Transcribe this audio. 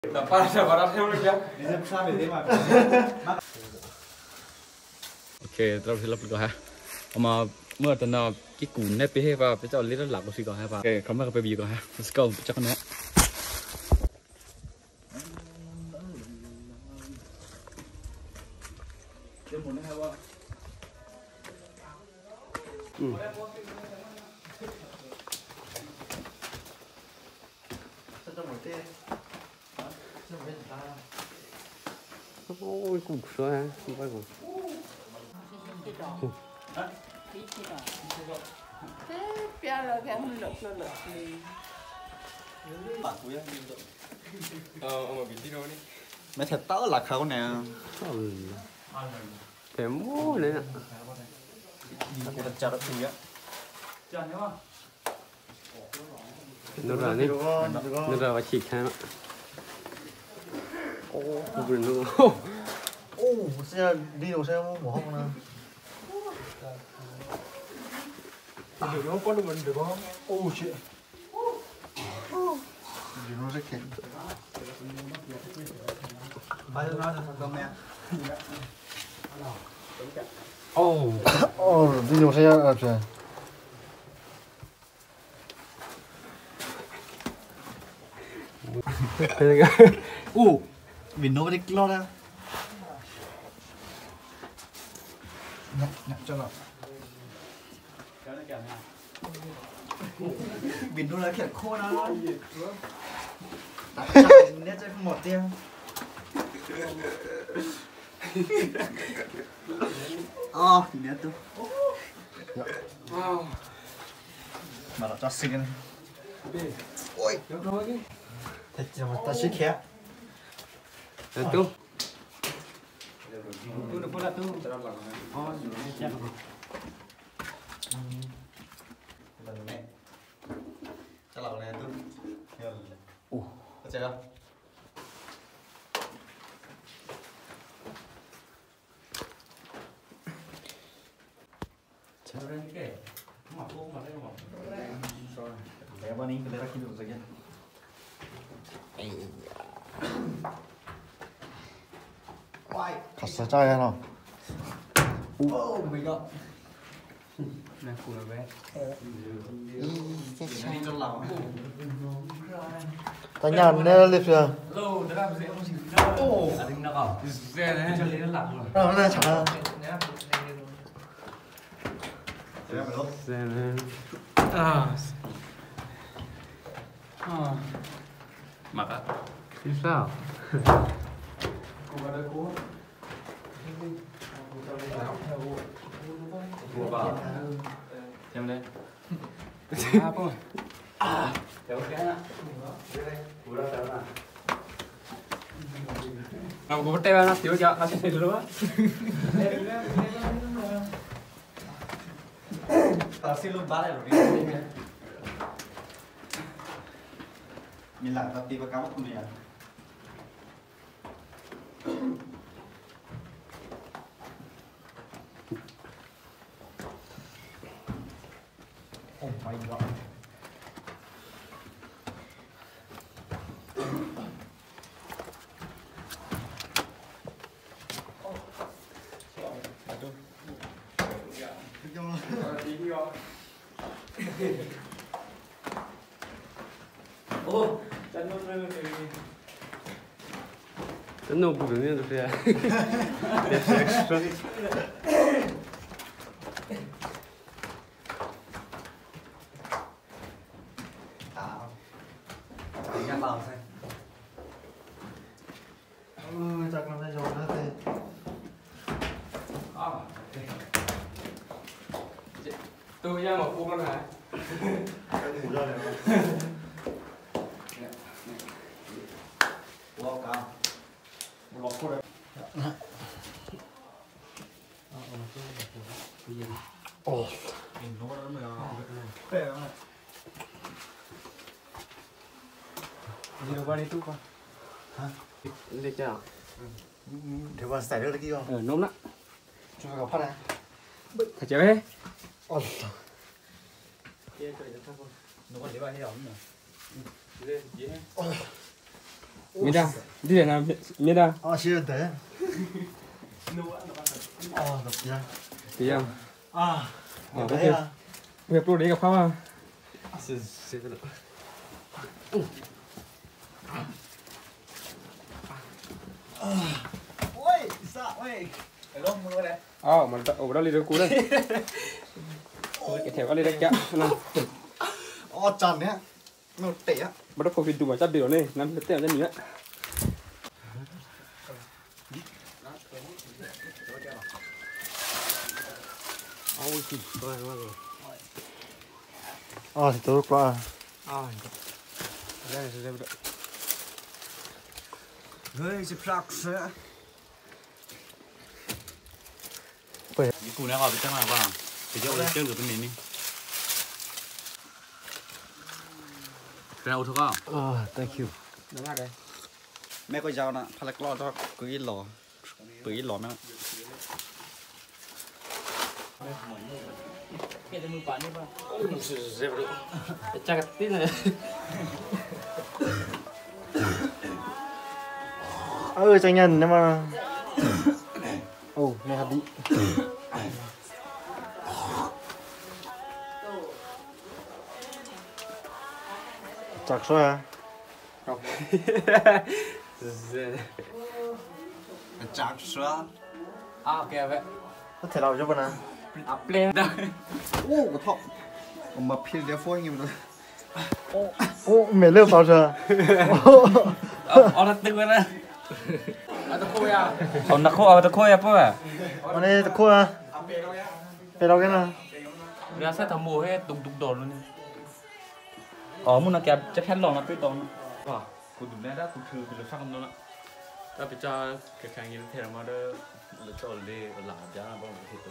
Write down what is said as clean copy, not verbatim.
Ok, tao sẽ lập được ha. Mà มื่อตอนนั้นกี่กูเนี่ยไปให้ว่าไปเจ้าเลี้ยงหลักกูสิก่อนให้ว่าโอเคเขาไม่ก็ไปบีก่อนฮะ let's go จักรนะเดี๋ยวหมุนนะครับว่า ôi cục sữa hả? Không phải cục. Thế bây giờ cái mình lột đi. Bạn của em đi ông mà bị đi đâu đi mấy thịt tớ là khâu nè Cái mũ này nè. thịt chả được gì á Nó ra đi. Nó ra và chích hai mà. Ô, cục này nó. ô xe đi đâu xe mồ hôi nè được không con mình được không ô chuyện gì nó rất kén bây giờ nó là con mẹ Ô, ô đi đâu xe à trời mình nó cái lo ra nhặt cho nào mình nó lấy khẹt khô nó đặt chặt nét cho một tiêu nét tu mà nó cho xinh này ôi thật mà ta xích khé là tu. tu được phút là tu chắc là này tu có chơi không chơi lên cái mà ôm mà đây mà bé bao nhiêu cái đấy là khi được rồi kia thật sự chơi không mình không này phụ là bé đi trong lòng ta nhàn nên liệp rồi lâu đã làm gì không chỉ đâu à đừng nào bảo xe đấy cho lấy nó lặng rồi nó lên chẳng Xem mặc á chứ sao? mua vào xem đây à thôi kéo cái ạ có tay vào thiếu cho nó sẽ luôn á tao xin luôn bán này rồi nhìn lại tao đi vào cáo của mình à oh my god ô chân nó rơi Nó nộp được như thế à? That's extra. nhắc vào xem chắc làm sao rồi nó thì tôi ra một con hả ngủ ra này wow cao một lọc cô đấy ồ mình nó đó mà đây đó đi đâu qua đi tu con hả Để chưa? để mà xảy ra cái gì không Nôm đó. cho nó gặp phát này phải chơi hết ồ nó còn để bạn đi đóng nữa ồ Mida, đi để làm Mida. Siêu thế. Đập ra. Tí không? Đấy à. Việc luôn đấy gặp không à? Ôi, sao ơi. Cái lông mưa đấy. Mà ở đó đi được cú đây. Cái thẻ có đi đây kìa. Chăn nhá. Nó tệ á. Bắt đầu pintu mà chắc điều này, nắm được tiền ra nữa. Ôi chị, rồi. Thì tôi qua. Đây được. Hơi chỉ plak nữa. cái củ này vào bên trong vào thì cho lên chơi được bên mình đi cái nào thôi không Thank you. Đúng rồi đây. mẹ có dao nè phải là lo cho cái lò cái lò mẹ cái mưa bắn đi ba Chắc tí này. Tranh nhân nhưng mà. Này hạt đi. Chặt xoay à? Không. Chặt xoay. Ok vậy. Có thể làm cho bạn à? Play đâu. Cái thọ. Mà phía đeo phôi nhiều rồi. Mẹ lơ vào giờ. nó 뜨거나 Tao khôi à? nó khô tao khô à bố à Này tao khôi à? Phải đâu cái nào? ra sẽ thầm mùa hết tung đồ luôn muốn nó kẹp chắc chắn lòng nó biết đâu à cô đúng đấy đó cô thử cái phát âm đó ta phải cho cái kháng như thế mà đó là cho để làm giá bao nhiêu